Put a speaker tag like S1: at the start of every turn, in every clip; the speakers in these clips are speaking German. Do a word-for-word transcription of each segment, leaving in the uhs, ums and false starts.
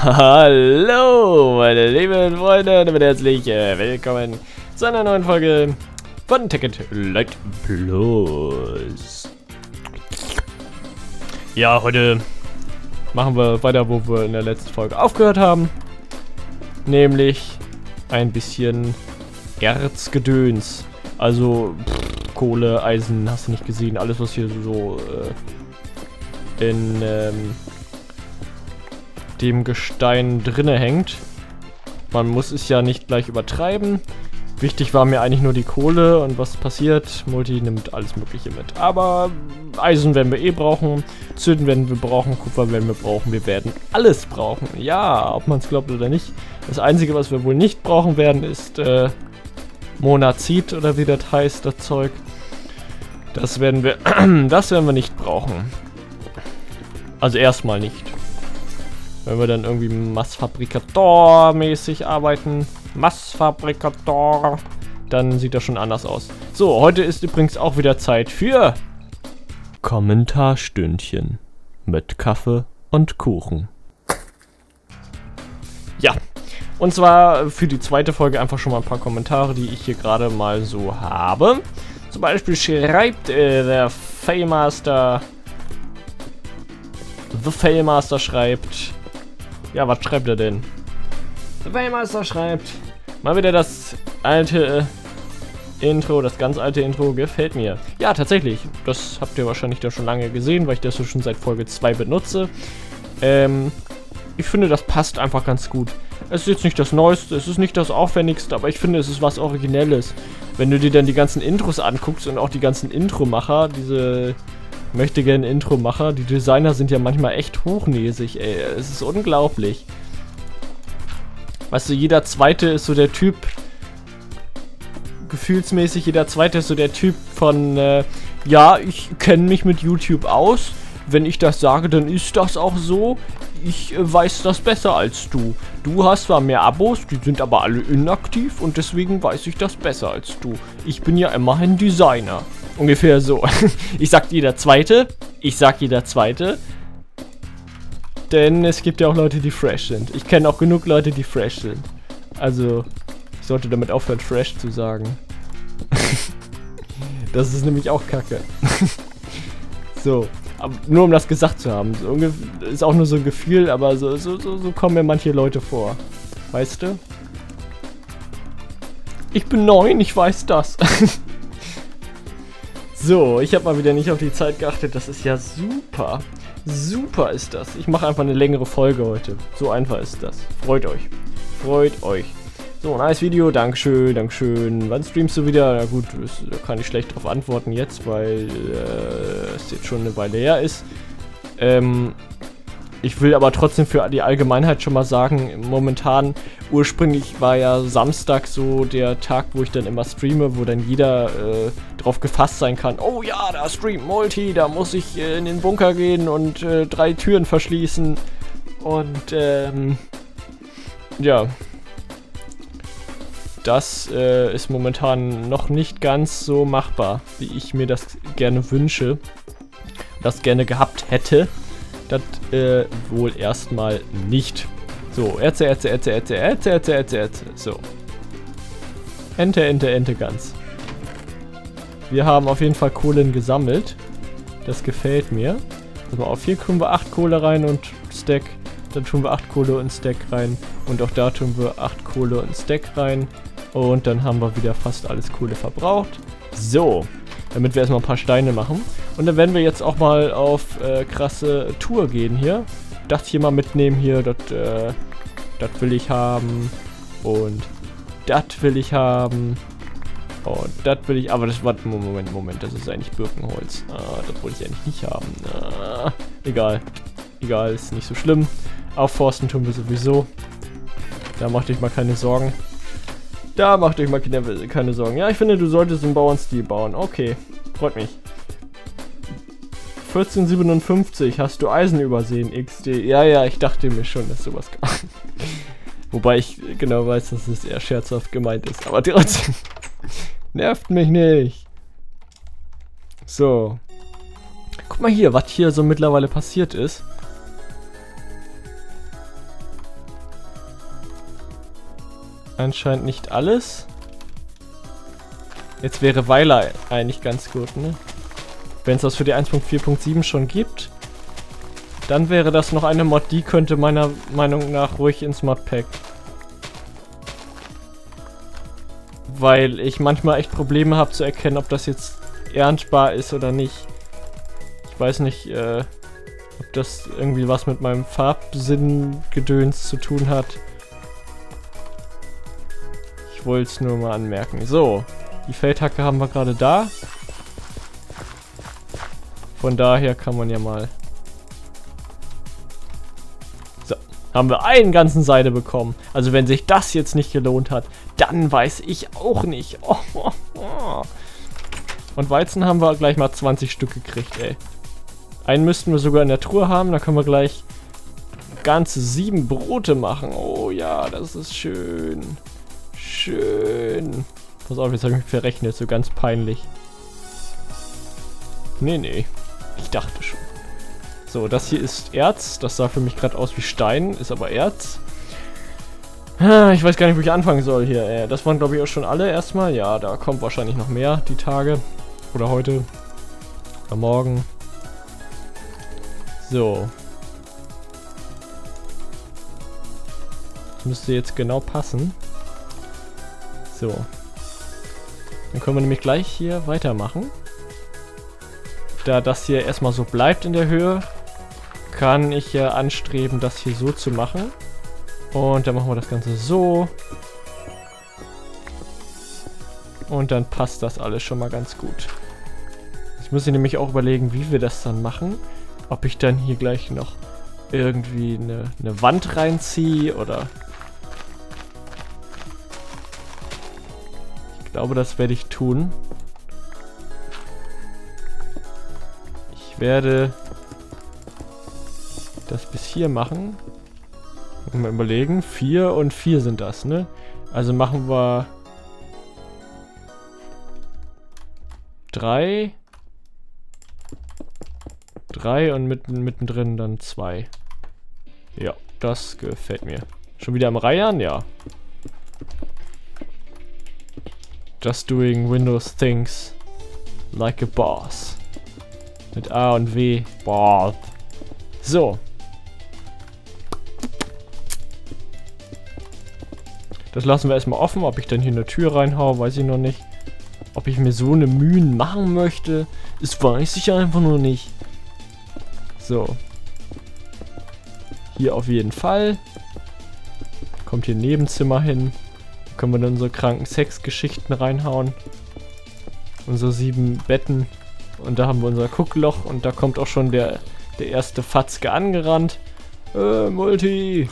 S1: Hallo, meine lieben Freunde, und damit herzlich äh, willkommen zu einer neuen Folge von Ticket Light Plus. Ja, heute machen wir weiter, wo wir in der letzten Folge aufgehört haben. Nämlich ein bisschen Erzgedöns. Also pff, Kohle, Eisen, hast du nicht gesehen. Alles, was hier so äh, in ähm, dem Gestein drinne hängt. Man muss es ja nicht gleich übertreiben. Wichtig war mir eigentlich nur die Kohle und was passiert. Multi nimmt alles Mögliche mit. Aber Eisen werden wir eh brauchen. Zünden werden wir brauchen. Kupfer werden wir brauchen. Wir werden alles brauchen. Ja, ob man es glaubt oder nicht. Das Einzige, was wir wohl nicht brauchen werden, ist äh, Monazit oder wie das heißt, das Zeug. Das werden wir, das werden wir nicht brauchen. Also erstmal nicht. Wenn wir dann irgendwie Massfabrikator-mäßig arbeiten, Massfabrikator, dann sieht das schon anders aus. So, heute ist übrigens auch wieder Zeit für Kommentarstündchen mit Kaffee und Kuchen. Ja, und zwar für die zweite Folge einfach schon mal ein paar Kommentare, die ich hier gerade mal so habe. Zum Beispiel schreibt äh, der Failmaster, The Failmaster schreibt... Ja, was schreibt er denn? Der Failmaster schreibt, mal wieder das alte äh, Intro, das ganz alte Intro gefällt mir. Ja, tatsächlich. Das habt ihr wahrscheinlich da schon lange gesehen, weil ich das so schon seit Folge zwei benutze. Ähm, ich finde, das passt einfach ganz gut. Es ist jetzt nicht das Neueste, es ist nicht das Aufwendigste, aber ich finde, es ist was Originelles. Wenn du dir dann die ganzen Intros anguckst und auch die ganzen Intro-Macher, diese... möchte gerne Intro-Macher. Die Designer sind ja manchmal echt hochnäsig, ey. Es ist unglaublich. Weißt du, jeder Zweite ist so der Typ, gefühlsmäßig, jeder Zweite ist so der Typ von, äh, ja, ich kenne mich mit YouTube aus. Wenn ich das sage, dann ist das auch so. Ich äh, weiß das besser als du. Du hast zwar mehr Abos, die sind aber alle inaktiv und deswegen weiß ich das besser als du. Ich bin ja immerhin Designer. Ungefähr so. Ich sag jeder Zweite. Ich sag jeder Zweite. Denn es gibt ja auch Leute, die fresh sind. Ich kenne auch genug Leute, die fresh sind. Also, ich sollte damit aufhören, fresh zu sagen. Das ist nämlich auch Kacke. So. Aber nur um das gesagt zu haben. So, ist auch nur so ein Gefühl, aber so, so, so, so kommen mir manche Leute vor. Weißt du? Ich bin neun, ich weiß das. So, ich habe mal wieder nicht auf die Zeit geachtet. Das ist ja super. Super ist das. Ich mache einfach eine längere Folge heute. So einfach ist das. Freut euch. Freut euch. So, nice Video. Dankeschön, Dankeschön. Wann streamst du wieder? Na gut, das, da kann ich schlecht drauf antworten jetzt, weil äh, es jetzt schon eine Weile her ist. Ähm... Ich will aber trotzdem für die Allgemeinheit schon mal sagen, momentan, ursprünglich war ja Samstag so der Tag, wo ich dann immer streame, wo dann jeder äh, drauf gefasst sein kann, oh ja, da streamt Multi, da muss ich äh, in den Bunker gehen und äh, drei Türen verschließen und ähm, ja, das äh, ist momentan noch nicht ganz so machbar, wie ich mir das gerne wünsche, das gerne gehabt hätte. Das äh, wohl erstmal nicht. So, Erze, Erze, Erze, Erze, Erze, Erze, Erze, Erze. So. Ente, Ente, Ente, ganz. Wir haben auf jeden Fall Kohlen gesammelt. Das gefällt mir. Also auf hier tun wir acht Kohle rein und Stack. Dann tun wir acht Kohle und Stack rein. Und auch da tun wir acht Kohle und Stack rein. Und dann haben wir wieder fast alles Kohle verbraucht. So. Damit wir erstmal ein paar Steine machen. Und dann werden wir jetzt auch mal auf äh, krasse Tour gehen hier. Das hier mal mitnehmen hier. Das äh, das will ich haben. Und das will ich haben. Und das will ich... Aber das war... Moment, Moment. Das ist eigentlich Birkenholz. Ah, das wollte ich eigentlich nicht haben. Ah, egal. Egal, ist nicht so schlimm. Aufforsten tun wir sowieso. Da macht euch mal keine Sorgen. Da macht euch mal keine, keine Sorgen. Ja, ich finde, du solltest im Bauernstil bauen. Okay, freut mich. vierzehn siebenundfünfzig, hast du Eisen übersehen, X D? Ja, ja, ich dachte mir schon, dass sowas kam. Wobei ich genau weiß, dass es eher scherzhaft gemeint ist. Aber trotzdem, nervt mich nicht. So. Guck mal hier, was hier so mittlerweile passiert ist. Anscheinend nicht alles. Jetzt wäre Weiler eigentlich ganz gut, ne? Wenn es das für die eins Punkt vier Punkt sieben schon gibt, dann wäre das noch eine Mod, die könnte meiner Meinung nach ruhig ins Modpack. Weil ich manchmal echt Probleme habe zu erkennen, ob das jetzt erntbar ist oder nicht. Ich weiß nicht, äh, ob das irgendwie was mit meinem Farbsinn-Gedöns zu tun hat. Ich wollte es nur mal anmerken. So, die Feldhacke haben wir gerade da. Von daher kann man ja mal... So, haben wir einen ganzen Seide bekommen. Also wenn sich das jetzt nicht gelohnt hat, dann weiß ich auch nicht. Oh, oh, oh. Und Weizen haben wir gleich mal zwanzig Stück gekriegt, ey. Einen müssten wir sogar in der Truhe haben, da können wir gleich ganze sieben Brote machen. Oh ja, das ist schön. Schön. Pass auf, jetzt habe ich mich verrechnet, so ganz peinlich. Nee, nee. Ich dachte schon. So, das hier ist Erz. Das sah für mich gerade aus wie Stein, ist aber Erz. Ich weiß gar nicht, wo ich anfangen soll hier. Das waren, glaube ich, auch schon alle erstmal. Ja, da kommt wahrscheinlich noch mehr die Tage. Oder heute. Oder morgen. So. Das müsste jetzt genau passen. So. Dann können wir nämlich gleich hier weitermachen. Da das hier erstmal so bleibt in der Höhe, kann ich ja anstreben, das hier so zu machen. Und dann machen wir das Ganze so. Und dann passt das alles schon mal ganz gut. Jetzt muss ich nämlich auch überlegen, wie wir das dann machen. Ob ich dann hier gleich noch irgendwie eine, eine Wand reinziehe oder... Ich glaube, das werde ich tun. Ich werde das bis hier machen. Mal überlegen. Vier und vier sind das, ne? Also machen wir drei. Drei und mitten, mittendrin dann zwei. Ja, das gefällt mir. Schon wieder am Reihen? Ja. Just doing Windows things like a boss. Mit A und W. Boah. So. Das lassen wir erstmal offen. Ob ich dann hier eine Tür reinhaue, weiß ich noch nicht. Ob ich mir so eine Mühen machen möchte, das weiß ich einfach noch nicht. So. Hier auf jeden Fall. Kommt hier ein Nebenzimmer hin. Da können wir dann unsere kranken Sexgeschichten reinhauen. Unsere sieben Betten. Und da haben wir unser Guckloch. Und da kommt auch schon der, der erste Fatzke angerannt. Äh, Multi.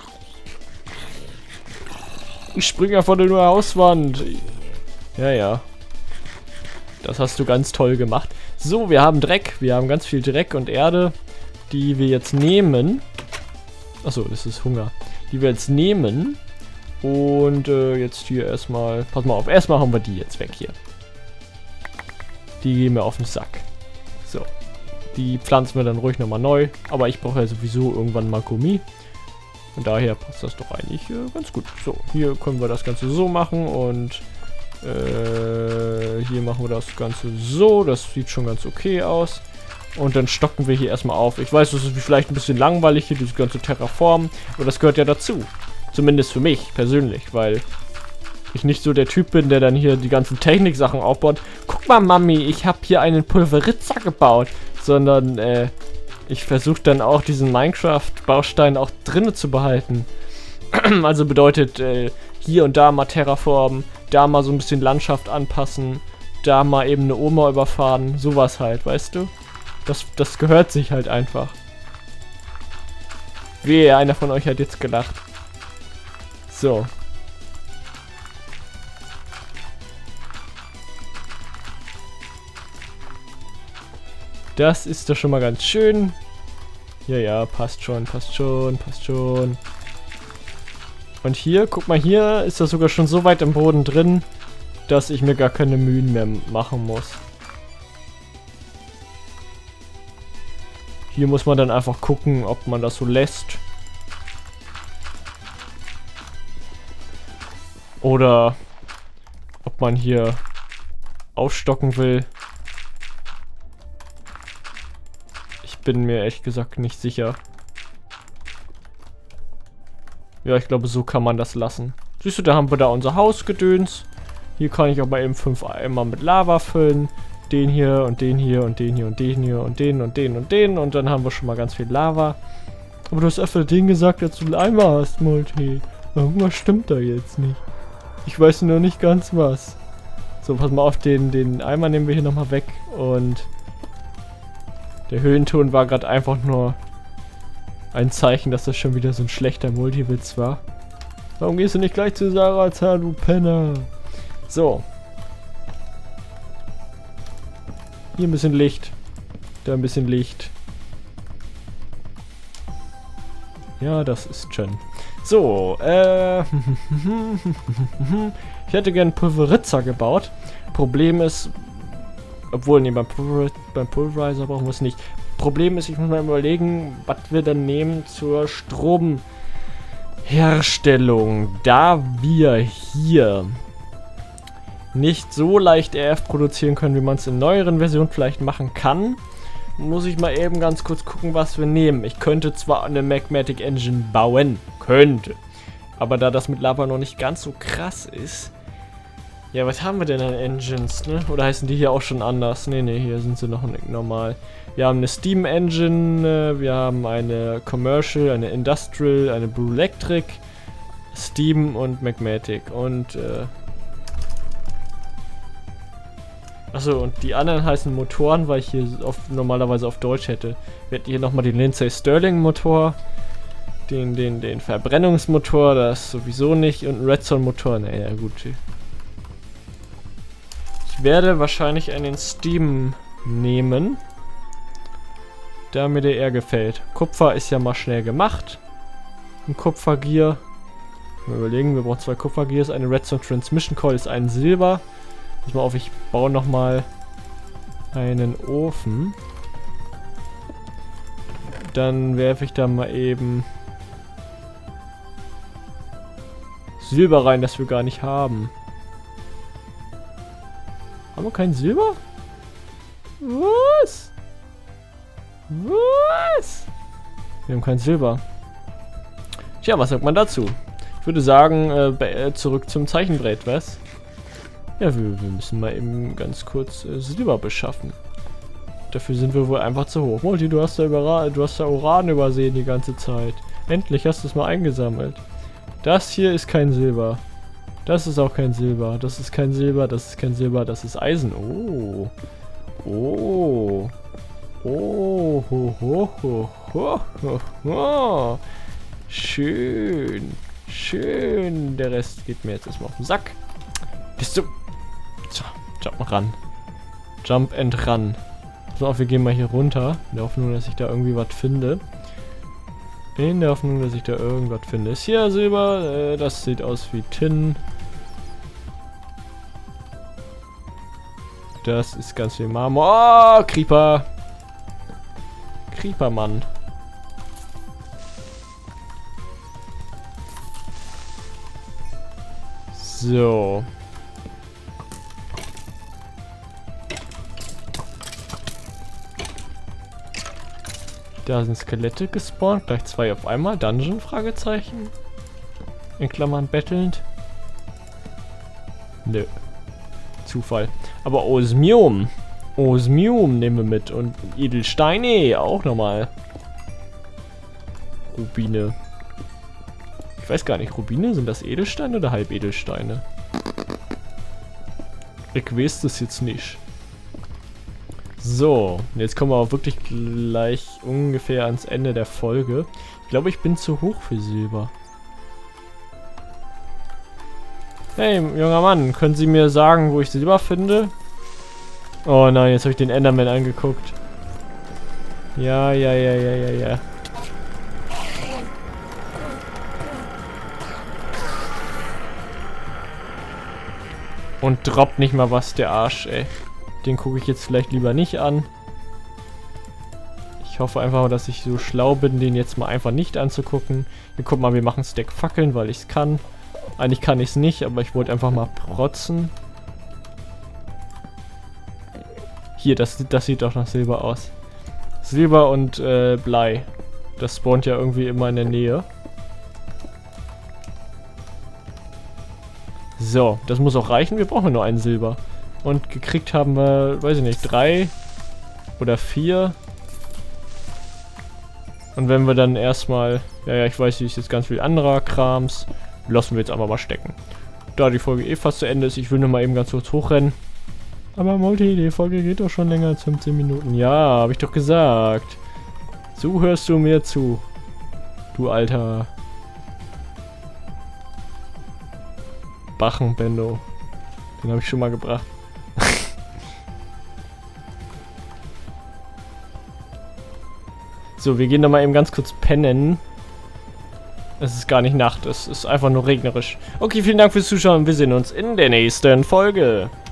S1: Ich springe von der Hauswand. Ja, ja. Das hast du ganz toll gemacht. So, wir haben Dreck. Wir haben ganz viel Dreck und Erde, die wir jetzt nehmen. Achso, das ist Hunger. Die wir jetzt nehmen. Und äh, jetzt hier erstmal... Pass mal auf, erstmal haben wir die jetzt weg hier. Die gehen mir auf den Sack. So. Die pflanzen wir dann ruhig nochmal neu. Aber ich brauche ja sowieso irgendwann mal Gummi. Und daher passt das doch eigentlich äh, ganz gut. So, hier können wir das Ganze so machen. Und äh, hier machen wir das Ganze so. Das sieht schon ganz okay aus. Und dann stocken wir hier erstmal auf. Ich weiß, das ist vielleicht ein bisschen langweilig hier, dieses ganze Terraform. Aber das gehört ja dazu. Zumindest für mich persönlich, weil ich nicht so der Typ bin, der dann hier die ganzen Techniksachen aufbaut. Guck mal, Mami, ich habe hier einen Pulveritzer gebaut. Sondern, äh, ich versuche dann auch diesen Minecraft-Baustein auch drinnen zu behalten. Also bedeutet, äh, hier und da mal terraformen, da mal so ein bisschen Landschaft anpassen, da mal eben eine Oma überfahren, sowas halt, weißt du? Das, das gehört sich halt einfach. Wehe, einer von euch hat jetzt gelacht. So. Das ist doch schon mal ganz schön. Ja, ja, passt schon, passt schon, passt schon. Und hier, guck mal, hier ist das sogar schon so weit im Boden drin, dass ich mir gar keine Mühen mehr machen muss. Hier muss man dann einfach gucken, ob man das so lässt. Oder ob man hier aufstocken will. Ich bin mir ehrlich gesagt nicht sicher. Ja, ich glaube, so kann man das lassen. Siehst du, da haben wir da unser Hausgedöns. Hier kann ich auch mal eben fünf Eimer mit Lava füllen. Den hier und den hier und den hier und den hier und den und den und den. Und dann haben wir schon mal ganz viel Lava. Aber du hast öfter den gesagt, dass du einen Eimer hast, Multi. Irgendwas stimmt da jetzt nicht. Ich weiß nur nicht ganz was. So, pass mal auf, den, den Eimer nehmen wir hier nochmal weg. Und der Höhenton war gerade einfach nur ein Zeichen, dass das schon wieder so ein schlechter Multiwitz war. Warum gehst du nicht gleich zu Sarah, du Penner? So. Hier ein bisschen Licht. Da ein bisschen Licht. Ja, das ist schön. So, äh... ich hätte gern Pulveritzer gebaut. Problem ist... Obwohl, nee, beim, Pulver beim Pulverizer brauchen wir es nicht. Problem ist, ich muss mal überlegen, was wir dann nehmen zur Stromherstellung. Da wir hier nicht so leicht R F produzieren können, wie man es in neueren Versionen vielleicht machen kann, muss ich mal eben ganz kurz gucken, was wir nehmen. Ich könnte zwar eine Magmatic Engine bauen, könnte, aber da das mit Lava noch nicht ganz so krass ist. Ja, was haben wir denn an Engines, ne? Oder heißen die hier auch schon anders? Ne, ne, hier sind sie noch nicht normal. Wir haben eine Steam Engine, wir haben eine Commercial, eine Industrial, eine Brew Electric, Steam und Magmatic. Und, äh... Achso, und die anderen heißen Motoren, weil ich hier auf, normalerweise auf Deutsch hätte. Wir hätten hier nochmal den Lindsay Stirling Motor, den, den, den Verbrennungsmotor, das sowieso nicht, und einen Redstone Motor, naja, gut. Ich werde wahrscheinlich einen Steam nehmen, da mir der eher gefällt. Kupfer ist ja mal schnell gemacht. Ein Kupfergear. Mal überlegen, wir brauchen zwei Kupfergears. Eine Redstone Transmission Coil ist ein Silber. Pass mal auf, ich baue nochmal einen Ofen. Dann werfe ich da mal eben Silber rein, das wir gar nicht haben. Haben wir kein Silber? Was? Was? Wir haben kein Silber. Tja, was sagt man dazu? Ich würde sagen, äh, zurück zum Zeichenbrett, was? Ja, wir, wir müssen mal eben ganz kurz äh, Silber beschaffen. Dafür sind wir wohl einfach zu hoch. Multi, du hast da, über, du hast da Uran übersehen die ganze Zeit. Endlich hast du es mal eingesammelt. Das hier ist kein Silber. Das ist auch kein Silber. Das ist kein Silber. Das ist kein Silber. Das ist Eisen. Oh. Oh. Oh. Ho, ho, ho, ho, ho, ho. Schön. Schön. Der Rest geht mir jetzt erstmal auf den Sack. Bist du... So, jump ran. Jump and run. So, auf, wir gehen mal hier runter. In der Hoffnung, dass ich da irgendwie was finde. In der Hoffnung, dass ich da irgendwas finde. Ist hier Silber. Äh, das sieht aus wie Tin. Das ist ganz viel Marmor. Oh, Creeper. Creeper, Mann. So. Da sind Skelette gespawnt. Gleich zwei auf einmal. Dungeon? Fragezeichen. In Klammern bettelnd. Nö. Zufall. Aber Osmium. Osmium nehmen wir mit. Und Edelsteine auch nochmal. Rubine. Ich weiß gar nicht, Rubine, sind das Edelsteine oder Halbedelsteine? Ich weiß das jetzt nicht. So, jetzt kommen wir auch wirklich gleich ungefähr ans Ende der Folge. Ich glaube, ich bin zu hoch für Silber. Hey, junger Mann, können Sie mir sagen, wo ich Silber finde? Oh nein, jetzt habe ich den Enderman angeguckt. Ja, ja, ja, ja, ja, ja. Und droppt nicht mal was, der Arsch, ey. Den gucke ich jetzt vielleicht lieber nicht an. Ich hoffe einfach, dass ich so schlau bin, den jetzt mal einfach nicht anzugucken. Hier, guck mal, wir machen Stack Fackeln, weil ich es kann. Eigentlich kann ich es nicht, aber ich wollte einfach mal protzen. Hier, das, das sieht doch nach Silber aus. Silber und äh, Blei. Das spawnt ja irgendwie immer in der Nähe. So, das muss auch reichen. Wir brauchen nur einen Silber. Und gekriegt haben wir, weiß ich nicht, drei oder vier. Und wenn wir dann erstmal, ja, ja, ich weiß, hier ist jetzt ganz viel anderer Krams, lassen wir jetzt einfach mal stecken. Da die Folge eh fast zu Ende ist, ich will nur mal eben ganz kurz hochrennen. Aber Multi, die Folge geht doch schon länger als fünfzehn Minuten. Ja, habe ich doch gesagt. So hörst du mir zu. Du alter Bachenbendo. Den habe ich schon mal gebracht. So, wir gehen da mal eben ganz kurz pennen. Es ist gar nicht Nacht, es ist einfach nur regnerisch. Okay, vielen Dank fürs Zuschauen. Wir sehen uns in der nächsten Folge.